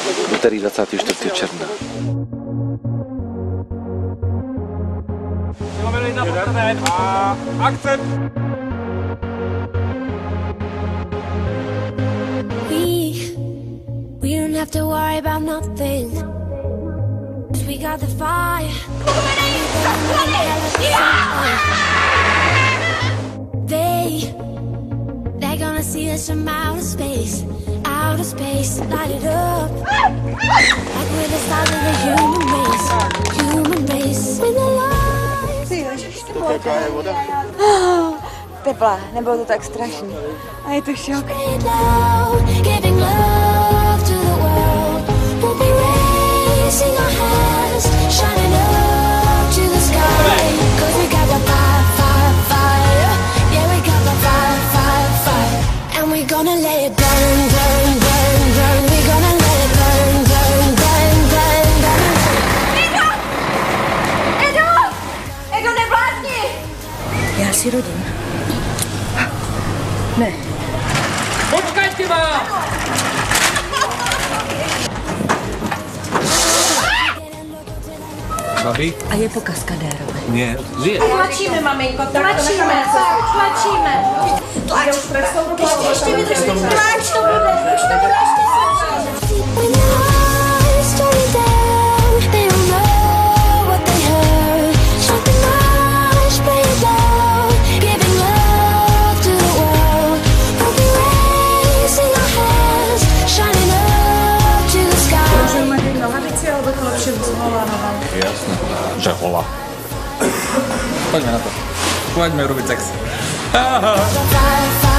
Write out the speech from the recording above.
úterý 24. června. A akce! We don't have to worry about nothing. 'Cause we got the fire. They're gonna see us from outer space, light it up. Like we're the stars of the human race, with the lights. Teplá, nebylo to tak strašný. A je to šok. Giving love to the world. We'll be raising our hands, shining up to the sky. 'Cause we got the fire. Yeah, we got the fire. And we're gonna let it burn. We're gonna let it burn. Edo, neblázni! Já si rodím. Ne. Počkajte ma! Babi? A je po kaskadérovi. Nie, žije. Tlačíme, maminko, tlačíme. Tlač. Ještě vydržte. Tlač, to bude. Už to bude ještě světší. When the lights turn down, they don't know what they heard. Shut the lights, play it loud. Giving love to the world. We'll be raising our hands, shining up to the sky. Můžeme jít na lavici, ale bych lepší vzhovala na vám. Jasné, že hola. Poďme na to. Poďme robiť sex. The fire.